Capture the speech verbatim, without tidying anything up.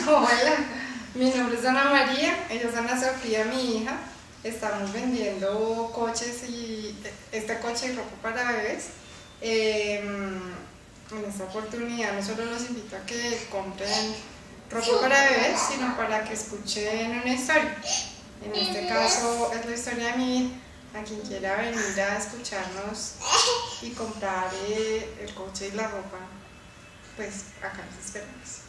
Hola, mi nombre es Ana María, ella es Ana Sofía, mi hija. Estamos vendiendo coches y este coche y ropa para bebés. Eh, en esta oportunidad no solo los invito a que compren ropa para bebés, sino para que escuchen una historia. En este caso es la historia de mi hija. A quien quiera venir a escucharnos y comprar eh, el coche y la ropa, pues acá les esperamos.